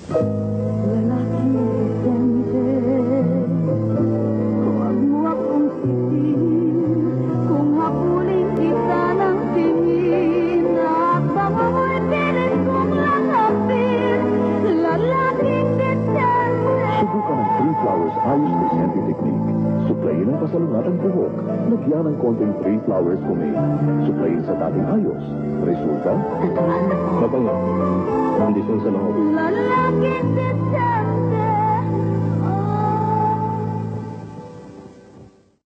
Lalaking decente, huwag mo akong sisin kung hapunin kita ng tingin at baka mo'y pilit kong langapin. Lalaking decente. Subukan ang 3 Flowers Ayos Decente Technique. Suklayin ang kasalungatang buhok. Lagyan ng konting 3 Flowers Pomade. Suklayin sa dating ayos. Resulta? Natural na po. Mabango. Kondisyon sa lahog. Lalaking decente.